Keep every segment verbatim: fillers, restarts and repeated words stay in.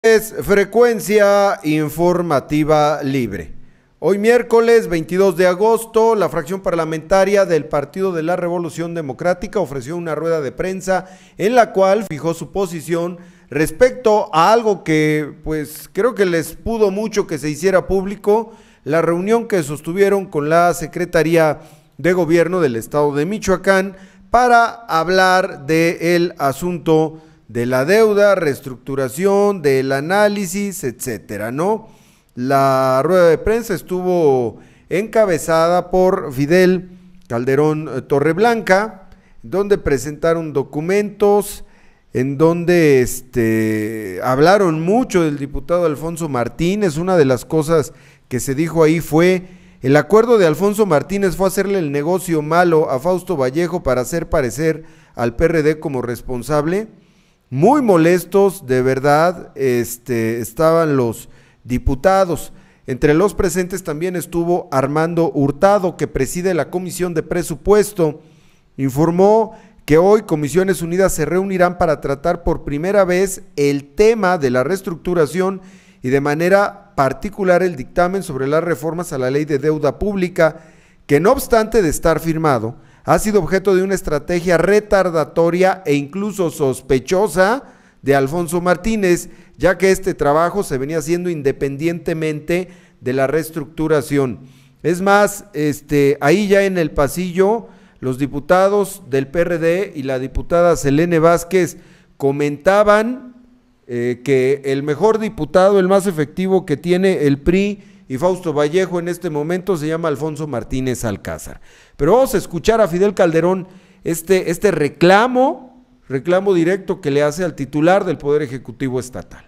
Es Frecuencia Informativa Libre. Hoy miércoles veintidós de agosto, la fracción parlamentaria del Partido de la Revolución Democrática ofreció una rueda de prensa en la cual fijó su posición respecto a algo que pues creo que les pudo mucho que se hiciera público, la reunión que sostuvieron con la Secretaría de Gobierno del Estado de Michoacán para hablar del asunto de la deuda, reestructuración, del análisis, etcétera, ¿no? La rueda de prensa estuvo encabezada por Fidel Calderón Torreblanca, donde presentaron documentos, en donde este, hablaron mucho del diputado Alfonso Martínez. Una de las cosas que se dijo ahí fue: el acuerdo de Alfonso Martínez fue hacerle el negocio malo a Fausto Vallejo para hacer parecer al P R D como responsable. Muy molestos, de verdad, este, estaban los diputados. Entre los presentes también estuvo Armando Hurtado, que preside la Comisión de Presupuesto. Informó que hoy Comisiones Unidas se reunirán para tratar por primera vez el tema de la reestructuración y de manera particular el dictamen sobre las reformas a la Ley de Deuda Pública, que no obstante de estar firmado, ha sido objeto de una estrategia retardatoria e incluso sospechosa de Alfonso Martínez, ya que este trabajo se venía haciendo independientemente de la reestructuración. Es más, este, ahí ya en el pasillo, los diputados del P R D y la diputada Selene Vázquez comentaban eh, que el mejor diputado, el más efectivo que tiene el P R I y Fausto Vallejo en este momento se llama Alfonso Martínez Alcázar. Pero vamos a escuchar a Fidel Calderón este, este reclamo, reclamo directo que le hace al titular del Poder Ejecutivo Estatal.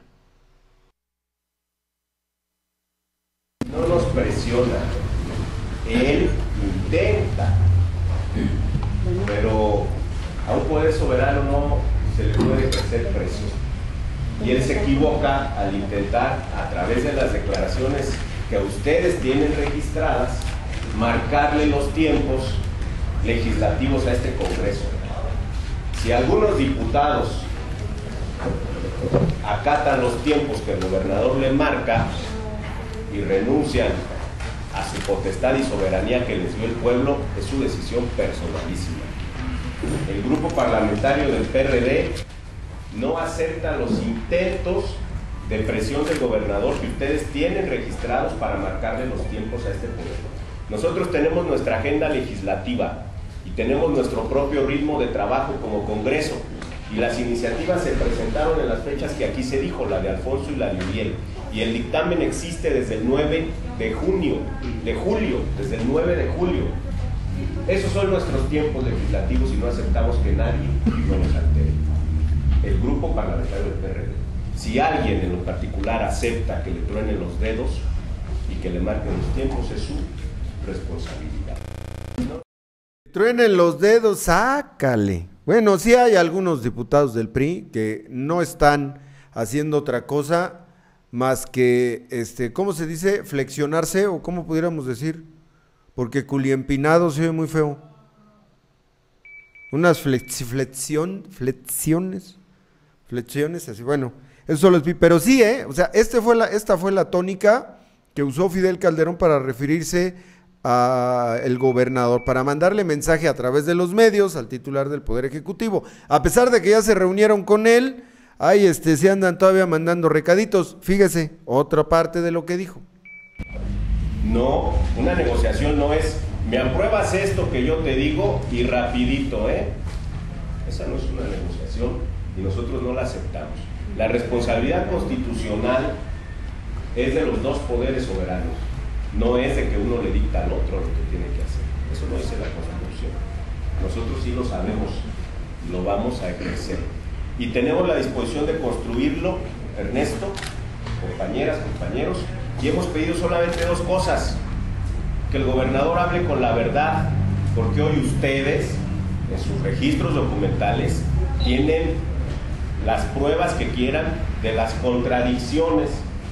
No nos presiona, él intenta, pero a un poder soberano no se le puede ejercer presión. Y él se equivoca al intentar, a través de las declaraciones que ustedes tienen registradas, marcarle los tiempos legislativos a este Congreso. Si algunos diputados acatan los tiempos que el gobernador le marca y renuncian a su potestad y soberanía que les dio el pueblo, es su decisión personalísima. El grupo parlamentario del P R D no acepta los intentos de presión del gobernador que ustedes tienen registrados para marcarle los tiempos a este poder. Nosotros tenemos nuestra agenda legislativa y tenemos nuestro propio ritmo de trabajo como Congreso, y las iniciativas se presentaron en las fechas que aquí se dijo, la de Alfonso y la de Uriel, y el dictamen existe desde el nueve de junio, de julio, desde el nueve de julio. Esos son nuestros tiempos legislativos y no aceptamos que nadie no los altere. El grupo parlamentario del P R D. Si alguien en lo particular acepta que le truenen los dedos y que le marquen los tiempos, es su responsabilidad. ¿No? Truenen los dedos, sácale. Bueno, sí hay algunos diputados del P R I que no están haciendo otra cosa más que, este, ¿cómo se dice? Flexionarse, o cómo pudiéramos decir, porque culiempinado se oye muy feo. Unas flex, flexión, flexiones, flexiones, así, bueno. Eso lo vi, pero sí, ¿eh? O sea, este fue la, esta fue la tónica que usó Fidel Calderón para referirse al gobernador, para mandarle mensaje a través de los medios al titular del Poder Ejecutivo. A pesar de que ya se reunieron con él, ahí este, se andan todavía mandando recaditos. Fíjese, otra parte de lo que dijo. No, una negociación no es, me apruebas esto que yo te digo y rapidito, ¿eh? Esa no es una negociación y nosotros no la aceptamos. La responsabilidad constitucional es de los dos poderes soberanos, no es de que uno le dicta al otro lo que tiene que hacer. Eso no dice la Constitución. Nosotros sí lo sabemos, lo vamos a ejercer. Y tenemos la disposición de construirlo, Ernesto, compañeras, compañeros, y hemos pedido solamente dos cosas: que el gobernador hable con la verdad, porque hoy ustedes, en sus registros documentales, tienen las pruebas que quieran de las contradicciones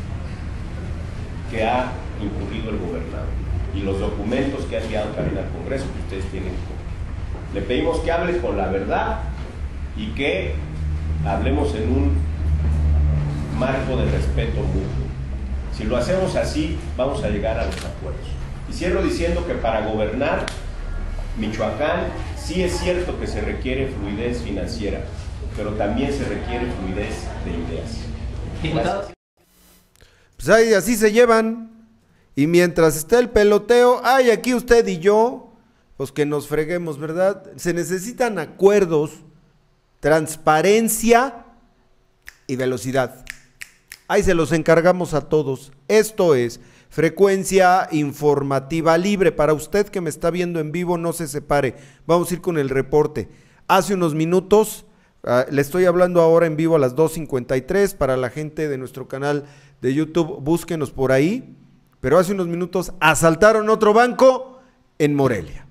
que ha incurrido el gobernador y los documentos que ha enviado también al Congreso que ustedes tienen. Le pedimos que hable con la verdad y que hablemos en un marco de respeto mutuo. Si lo hacemos así, vamos a llegar a los acuerdos. Y cierro diciendo que para gobernar Michoacán sí es cierto que se requiere fluidez financiera, pero también se requiere fluidez de ideas. Diputado. Pues ahí así se llevan. Y mientras está el peloteo, ay, aquí usted y yo, pues que nos freguemos, ¿verdad? Se necesitan acuerdos, transparencia y velocidad. Ahí se los encargamos a todos. Esto es Frecuencia Informativa Libre. Para usted que me está viendo en vivo, no se separe. Vamos a ir con el reporte. Hace unos minutos, uh, le estoy hablando ahora en vivo a las dos cincuenta y tres. Para la gente de nuestro canal de YouTube, búsquenos por ahí. Pero hace unos minutos asaltaron otro banco en Morelia.